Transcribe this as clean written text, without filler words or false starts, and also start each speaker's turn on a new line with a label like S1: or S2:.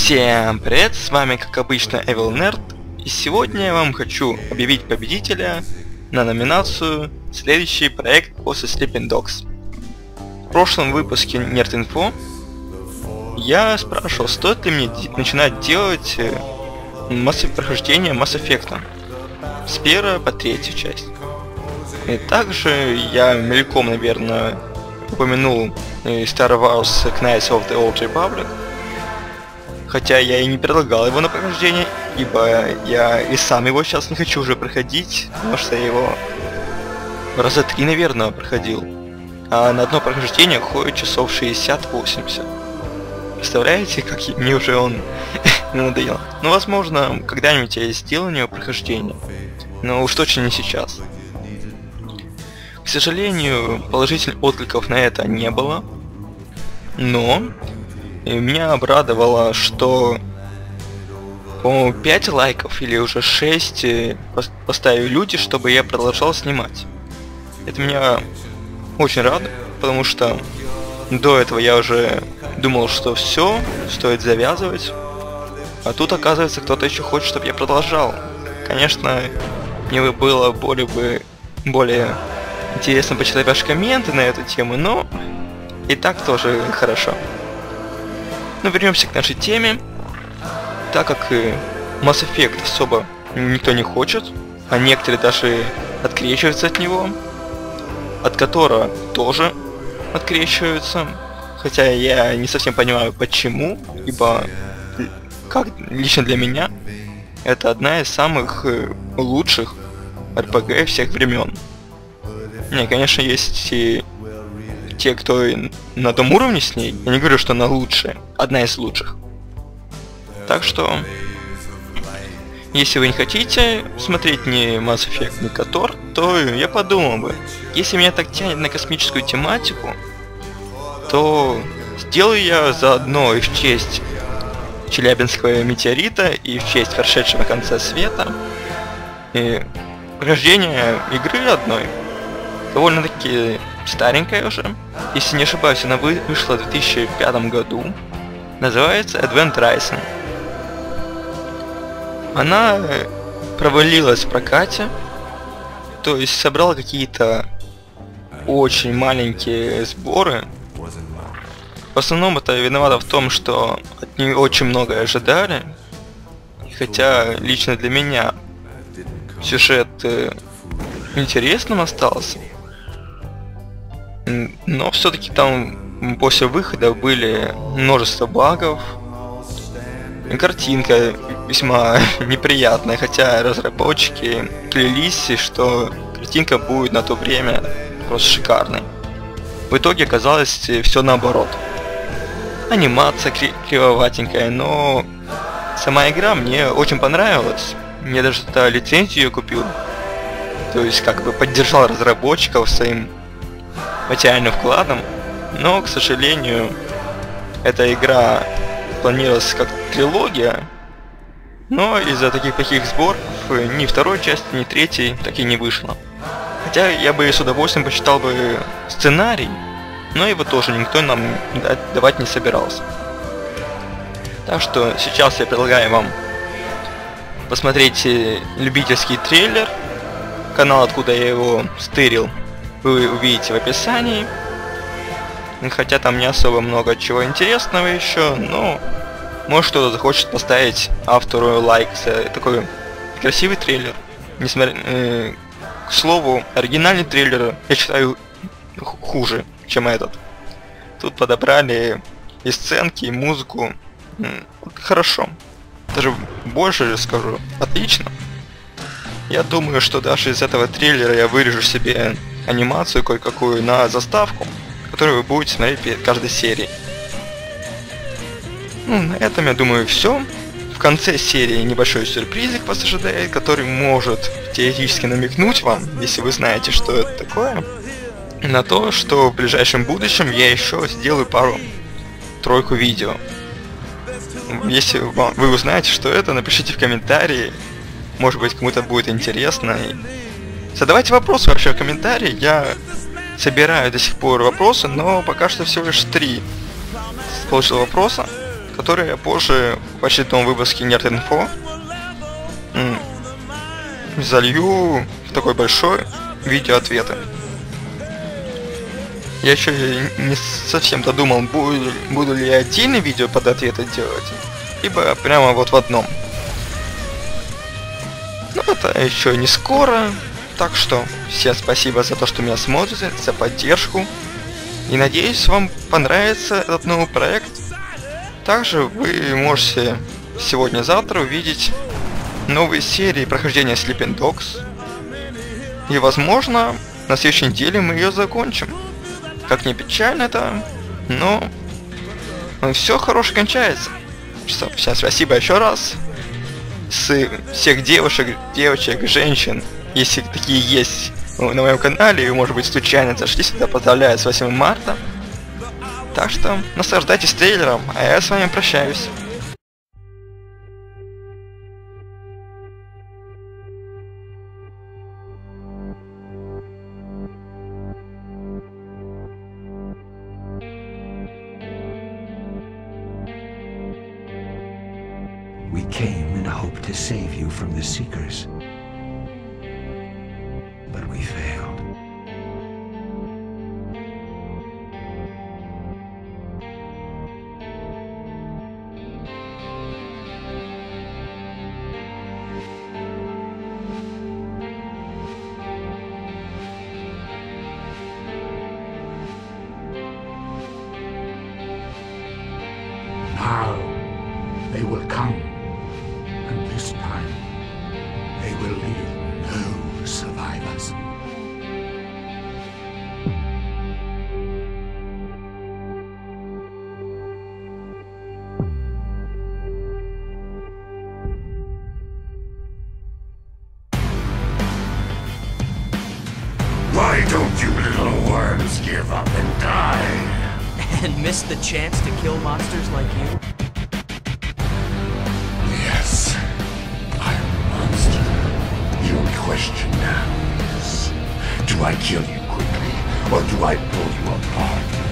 S1: Всем привет, с вами как обычно Evil Nerd, и сегодня я вам хочу объявить победителя на номинацию «Следующий проект после Sleeping Dogs». В прошлом выпуске Nerd Info я спрашивал, стоит ли мне начинать делать прохождение Mass Effect с 1 по 3 часть. И также я мельком, наверное, упомянул Star Wars Knights of the Old Republic, хотя я и не предлагал его на прохождение, ибо я и сам его сейчас не хочу уже проходить, потому что я его раза 3, наверное, проходил. А на одно прохождение ходит часов 60-80. Представляете, как мне уже он надоел? Ну, возможно, когда-нибудь я сделаю на него прохождение, но уж точно не сейчас. К сожалению, положительных откликов на это не было, но меня обрадовало, что, по-моему, 5 лайков или уже 6 поставили люди, чтобы я продолжал снимать. Это меня очень радует, потому что до этого я уже думал, что все, стоит завязывать, а тут, оказывается, кто-то еще хочет, чтобы я продолжал. Конечно, мне бы было более интересно почитать ваши комменты на эту тему, но и так тоже хорошо. Но вернемся к нашей теме. Так как Mass Effect особо никто не хочет, а некоторые даже открещиваются от него, от которого тоже открещиваются, хотя я не совсем понимаю почему, ибо как лично для меня это одна из самых лучших RPG всех времен. Не, конечно, есть и те, кто на том уровне с ней. Я не говорю, что она лучшая, одна из лучших. Так что, если вы не хотите смотреть ни Mass Effect, ни KOTOR, то я подумал бы, если меня так тянет на космическую тематику, то сделаю я заодно и в честь Челябинского метеорита, и в честь прошедшего конца света, и прохождение игры одной. Довольно-таки старенькая уже. Если не ошибаюсь, она вышла в 2005 году. Называется Advent Rising. Она провалилась в прокате. То есть собрала какие-то очень маленькие сборы. В основном это виновато в том, что от нее очень многое ожидали. Хотя лично для меня сюжет интересным остался. Но все-таки там после выхода были множество багов. Картинка весьма неприятная, хотя разработчики клялись, что картинка будет на то время просто шикарной. В итоге оказалось все наоборот. Анимация кривоватенькая, но сама игра мне очень понравилась. Мне даже лицензию ее купил. То есть как бы поддержал разработчиков своим материальным вкладом, но, к сожалению, эта игра планировалась как трилогия, но из-за таких плохих сборов ни второй части, ни третьей так и не вышло. Хотя я бы с удовольствием почитал бы сценарий, но его тоже никто нам давать не собирался. Так что сейчас я предлагаю вам посмотреть любительский трейлер, канал, откуда я его стырил, вы увидите в описании. Хотя там не особо много чего интересного еще, но может кто-то захочет поставить автору лайк за такой красивый трейлер. К слову, оригинальный трейлер я считаю хуже, чем этот. Тут подобрали и сценки, и музыку. Хорошо. Даже больше скажу. Отлично. Я думаю, что даже из этого трейлера я вырежу себе анимацию кое-какую на заставку, которую вы будете смотреть перед каждой серией. Ну, на этом, я думаю, все. В конце серии небольшой сюрпризик вас ожидает, который может теоретически намекнуть вам, если вы знаете, что это такое, на то, что в ближайшем будущем я еще сделаю пару-тройку видео. Если вы узнаете, что это, напишите в комментарии. Может быть, кому-то будет интересно. Задавайте вопросы вообще в комментарии. Я собираю до сих пор вопросы, но пока что всего лишь 3 получил вопроса, которые я позже в очередном выпуске Nerd.Info залью в такой большой видео-ответы. Я еще не совсем додумал, буду ли я отдельное видео под ответы делать, либо прямо вот в одном. Но это еще не скоро, так что всем спасибо за то, что меня смотрите, за поддержку. И надеюсь, вам понравится этот новый проект. Также вы можете сегодня-завтра увидеть новые серии прохождения Sleeping Dogs. И возможно, на следующей неделе мы ее закончим. Как ни печально это, но все хорошо кончается. Всем спасибо еще раз. С всех девочек, женщин, если такие есть на моем канале, и может быть случайно зашли сюда, поздравляю с 8 марта. Так что наслаждайтесь трейлером, а я с вами прощаюсь.
S2: We came in hope to save you from the Seekers, but we failed. Now they will come. And this time, they will leave no survivors. Why don't you little worms give up and die?
S3: And miss the chance to kill monsters like you?
S2: Yes, I'm a monster. The only question now is, do I kill you quickly, or do I pull you apart